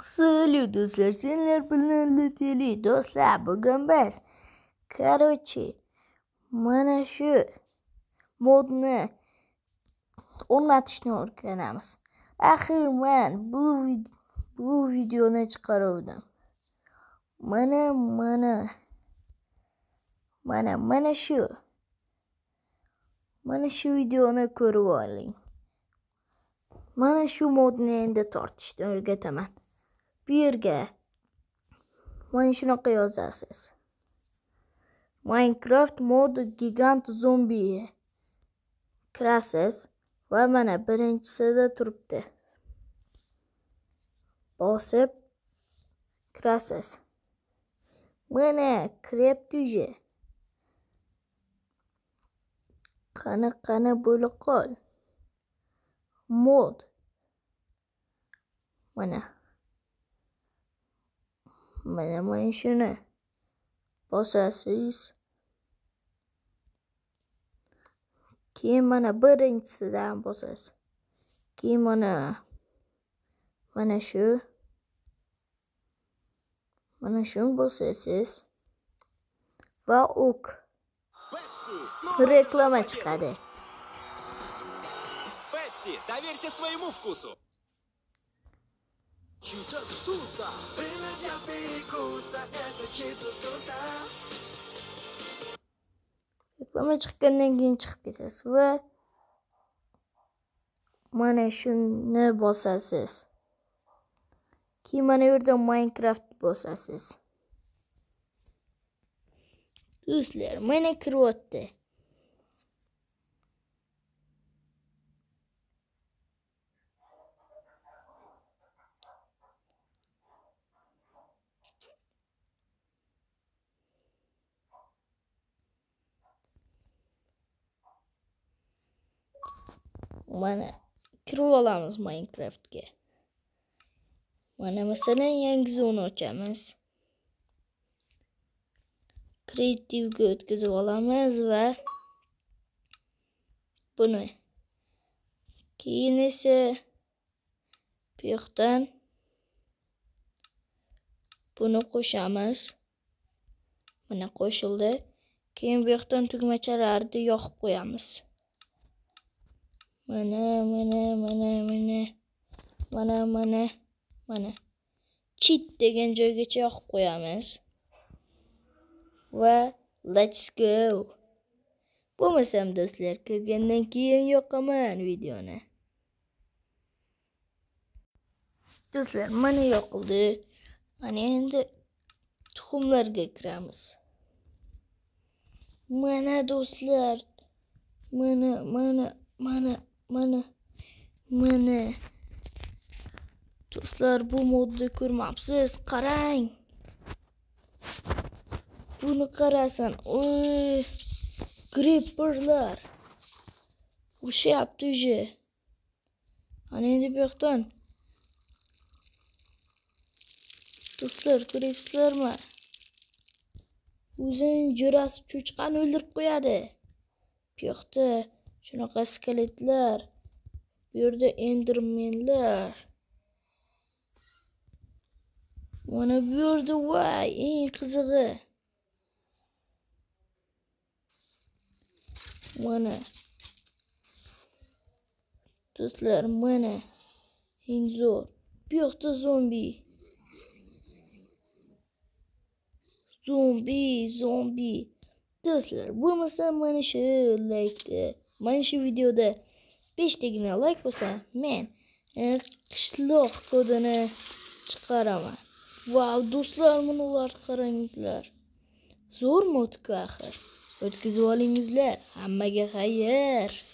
Salut do'stlar, senlar bilan Lateli do'stlar. Bugun biz mana shu modni o'rnatishni o'rganamiz. Axir men bu videoni chiqaruvdim. Mana shu videoni ko'rib oling. Mana shu modni endi tortishni o'rgataman. Bu yerga mana shunaqa yozasiz. Minecraft mod gigant zombi kirasiz va mana birinchisida turibdi. Bosib kirasiz. Mana kiryapti uje. Qani bo'la qol. Mod. Mana shuni bosasiz. Keyin mana birinchisidan bosasiz. Keyin mana shuni bosasiz va ok. Reklama chiqadi. Pepsi, доверься своему вкусу. Читос туса, время для перекуса, это читос туса. Reklama chiqqandan keyin chiqib ketasiz va mana shuni bosasiz. Keyin mana bu yerda Minecraft bosasiz. Do'stlar, mana kiryapti. Mana kirib olamiz Minecraftga. Mana masalan yangi zona ochamiz. Kreativga o'tkazib olamiz va buni. Keyin esa bu yoqdan buni qo'shamiz. Mana qo'shildi. Keyin bu yoqdan tugmachalarni yoqib qo'yamiz. Mana cheat degan joygacha yoqib qo'yamiz. Va let's go. Bo'lmasam do'stlar, kirgandan keyin yoqaman videoni. Do'stlar, mana yoqildi. Mana endi tuxumlarga kiramiz. Mana do'stlar, mana. Do'stlar, bu modni ko'rmabsiz? Qarang. Buni qarasan. Oy! Creeperlar. Urishyapti uje. Ana endi bu yoqdan. Do'stlar, ko'ryapsizlarmi? O'zini jo'rasi cho'chqani o'ldirib qo'yadi. Bu yoqda shunaqa skeletlar. Bu yerda endermenlar. Mana bu yerda voy, eng qizig'i. Mana. Do'stlar, mana eng zo'r. Bu yoqda zombi. Do'stlar, bo'lmasa mana shu videoda 5 tagina like bo'lsa, men qishloq kodini chiqaraman. Wow, do'stlar, bular qaranglar. Zo'r modku axir. O'tkazib olingizlar. Hammaga xayr.